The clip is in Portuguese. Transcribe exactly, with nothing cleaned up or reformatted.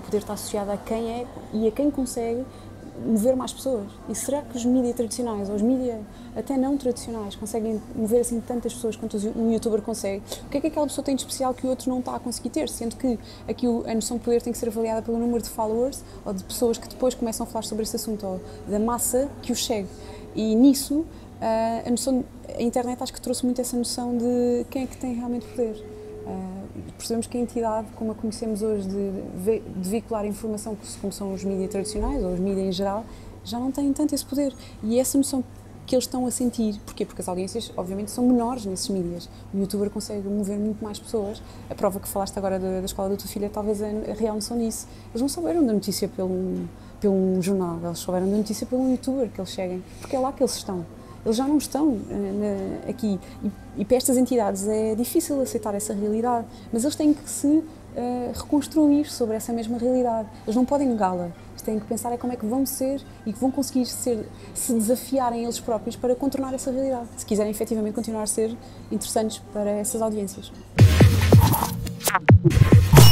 poder está associado a quem é e a quem consegue mover mais pessoas. E será que os mídias tradicionais, ou os mídias até não tradicionais, conseguem mover assim tantas pessoas quanto um youtuber consegue? O que é que aquela pessoa tem de especial que o outro não está a conseguir ter? Sendo que aqui a noção de poder tem que ser avaliada pelo número de followers ou de pessoas que depois começam a falar sobre esse assunto, ou da massa que os segue. E nisso, a, noção, a internet acho que trouxe muito essa noção de quem é que tem realmente poder. Uh, percebemos que a entidade, como a conhecemos hoje, de, de veicular informação, como são os mídias tradicionais, ou os mídias em geral, já não têm tanto esse poder. E essa noção que eles estão a sentir, porquê? Porque as audiências, obviamente, são menores nesses mídias. O youtuber consegue mover muito mais pessoas. A prova que falaste agora da, da escola da tua filha, talvez a, a real noção disso. Eles não souberam da notícia pelo, pelo jornal, eles souberam da notícia pelo youtuber que eles seguem, porque é lá que eles estão. Eles já não estão uh, na, aqui e, e para estas entidades é difícil aceitar essa realidade, mas eles têm que se uh, reconstruir sobre essa mesma realidade. Eles não podem negá-la, eles têm que pensar é como é que vão ser e que vão conseguir ser, se desafiarem eles próprios para contornar essa realidade, se quiserem efetivamente continuar a ser interessantes para essas audiências.